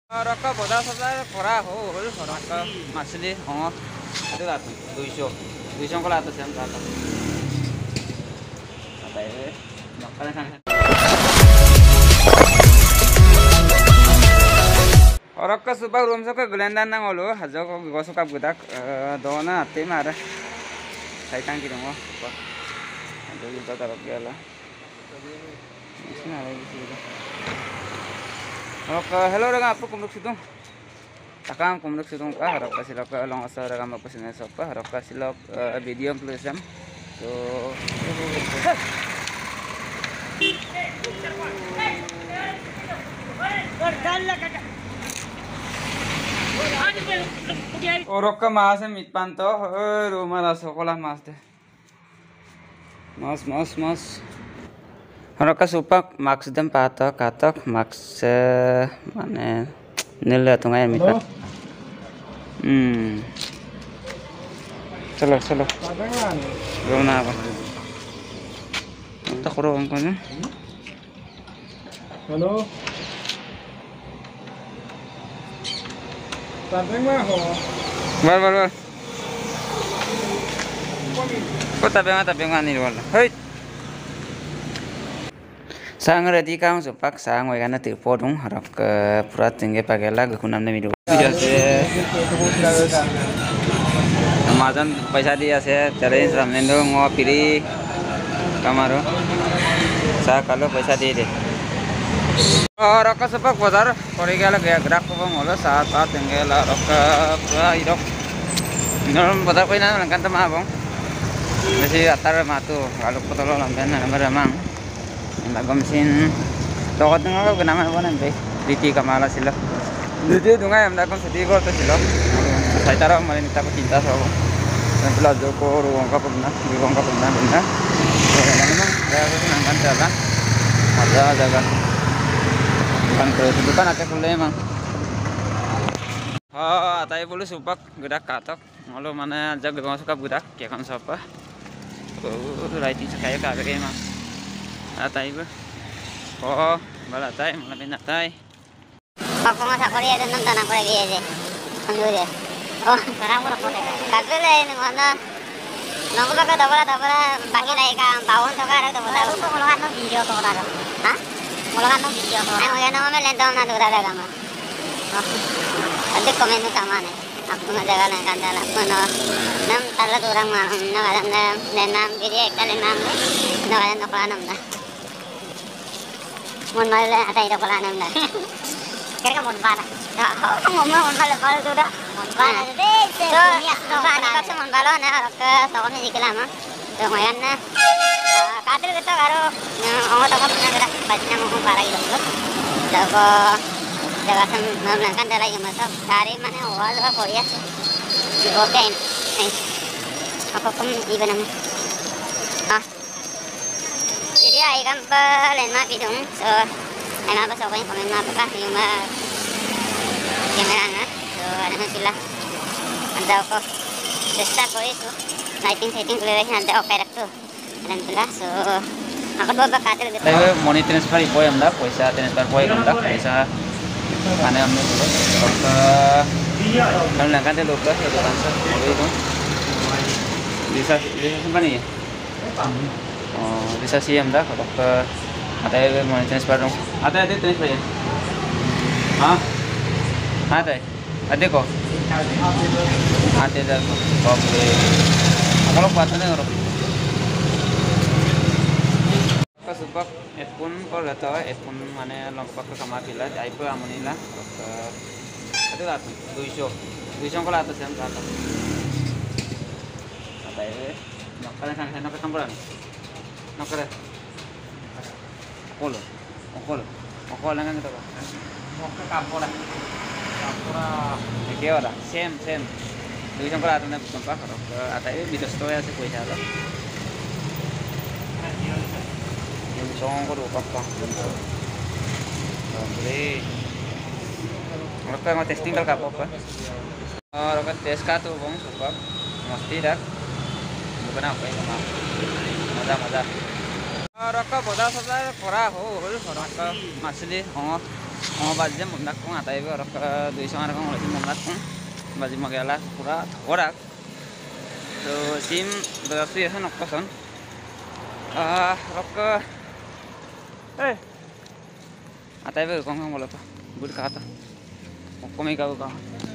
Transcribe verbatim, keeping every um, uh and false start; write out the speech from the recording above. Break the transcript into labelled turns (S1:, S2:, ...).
S1: Raka boda saja kora ho hol raka masli ho itu lah dua ratus dua ratus kalau atas yang kata apa ya makanya kan raka subah room sa ke gelandan nang olo hajo ko gosok kap gudak dona ate mara sai tang kirong ho subah ajo kita tarap gala isna lagi sih Oke, hello dengan apa kumruk situng? Takang kumruk situng kah? Harap kasih lok long asal dengan apa sini sopa? Harap kasih lok video tulisam. So, orok ke mas mit panto, rumah lah sekolah mas deh. Mas, mas, mas. Raka supak maksudnya patok katok maks mana nilai tungai mikat hmm selo selo belum apa tak kurang kan
S2: halo tabeng mah ho
S1: bal bal bal kok tabeng tabeng ani wala hei sang ready kang supak sang wai kana ti podung harap ke pura tingge pagela gukunam ne video video se Amazon paisa dia se challenge ramendo ngo piri kamaro sa kalo paisa di de raka supak bazar kori gala gaya gerak ko ngolo saat saat tingge la raka pura idok nom bazar ko ina langkan tama bong masih atar matu kalau potolo lamben namar mang Nggak mesin tokot nga ko ganaman ko nan be diti kamala sila diti dunga am da kon seti ko to sila sai tara mali nita ko cinta so dan pula joko ruang ka pagna ruang ka pagna benda memang ya ko nangkan jalan ada jaga kan ke dudukan ate kulle emang oh atai bulu supak gedak katok ngalo mana jag gong suka budak ya kan sapa oh raiti sakaya kagak emang atai ba oh balatai malah benatai
S3: aku nggak sakori ada nonton aku lagi aja ambil ya oh sekarang udah foto kagak lah ini mana nunggu pakai double double bagi lagi kan bawon tuh kan double double tuh mulungan nong video tuh kan hah mulungan nong video tuh aku yang nama lendong nanti udah ada kamu oh ada komen tuh sama nih aku nggak jaga nih kan jalan aku no nam talat orang mah no ada nam nam video kali nam no ada no kalau nam dah mon mal ada ida pala nam dah kira ka mon bala oh mon mon bala bala tu dah mon bala de se dunia no bala ka mon bala na ka sokon ni dikela ma to ngoyan na katil kita karo oh to ka puna kira bajna mo bala ida lo jago jaga sam nam kan dala yang masa hari mana wal ka korea oke eh apa pun iba nam ah jadi ay kan palen ma bidung so ay ma pasok ko komen ma pa yung ma camera na so ano sila anda ko testa ko itu lighting setting kulay anda ko kayak to alam sila so ako ba katil gitu
S1: tayo money transfer ipo yam dak paisa transfer po yam dak paisa mana am ne bolo ka kan langkan de lok ka itu kan sa itu bisa bisa sampai ni oh bisa sih am dak kalau ke ada yang mau transfer dong ada ada transfer ya hah ada ada kok ada dah oke kalau patutnya orang ka subak headphone ko rata headphone mana longpak ke kamar pila jai pe amonila ke itu lah dua ratus dua ratus kalau atas yang kata apa ya makanya kan saya nak campuran nak kere okol okol okol lang kita ba okol kampora kampora ke ora same same dua ratus kalau atas na campak ke atas itu bidos to ya se kuya la yung song ko rupak pa beli mereka mau testing kal kapok pa mereka tes ka tu bong supak mesti dak bukan apa ya mah mada mada raka boda saja kora ho raka masli ho Mau bazi mau nak kong atai be orang ke dua sama orang mulai mau nak kong bazi mau gala pura orang. So sim berarti ya nak kosan. Ah orang ke eh atai be kong kong mulai pa budi kata. Kong kami kau kau.